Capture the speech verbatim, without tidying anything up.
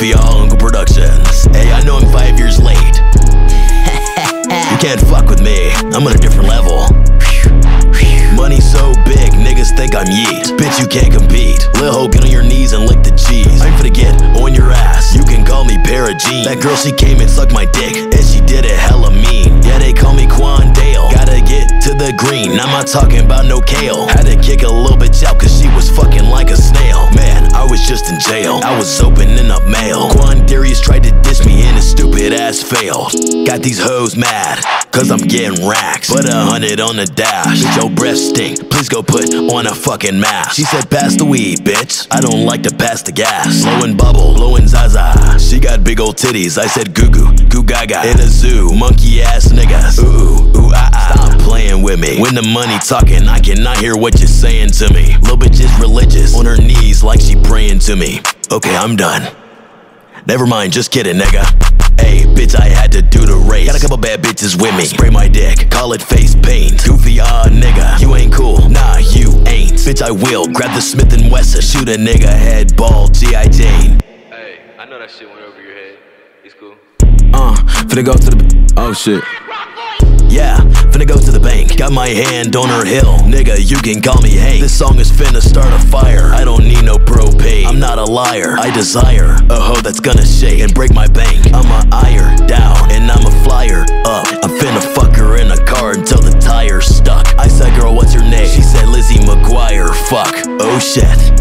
Goofy All Uncle Productions. Hey, I know I'm five years late. You can't fuck with me, I'm on a different level. Money so big, niggas think I'm yeet. Bitch, you can't compete. Lil' ho, get on your knees and lick the cheese. I'm finna get on your ass, you can call me Para Jean. That girl, she came and sucked my dick, and she did it hella mean. Yeah, they call me Quan Dale. Gotta get to the green, I'm not talking about no kale. Had to kick a little bitch out cause she was fucking like a snail. Man, I was just in jail, I was opening up mail. Quandarius tried to diss me and his stupid ass failed. Got these hoes mad, cause I'm getting racks. Put a hundred on the dash, bitch, your breath stink, please go put on a fucking mask. She said pass the weed, bitch, I don't like to pass the gas. Blowin' bubble, blowin' zaza, she got big old titties. I said goo goo, goo gaga, in a zoo, monkey ass niggas. Ooh, ooh, ah ah, stop playing with me. When the money talking, I cannot hear what you're saying to me. Lil' bitch is religious, on her knees like she praying to me. Okay, I'm done. Never mind, just kidding, nigga. Hey, bitch, I had to do the race. Got a couple bad bitches with me. Spray my dick, call it face paint. Goofy, ah, nigga, you ain't cool. Nah, you ain't. Bitch, I will grab the Smith and Wesson, shoot a nigga head, ball, G I Jane. Hey, I know that shit went over your head. It's cool. Uh, finna go to the. Oh shit. Yeah, finna go to the bank. Got my hand on her hill. Nigga, you can call me Hank. This song is finna start a fire. I don't need no propane. I'm not a liar. I desire a hoe that's gonna shake and break my bank. I'm a ire down and I'm a flyer up. I'm finna fuck her in a car until the tire's stuck. I said, girl, what's your name? She said, Lizzie McGuire. Fuck. Oh shit.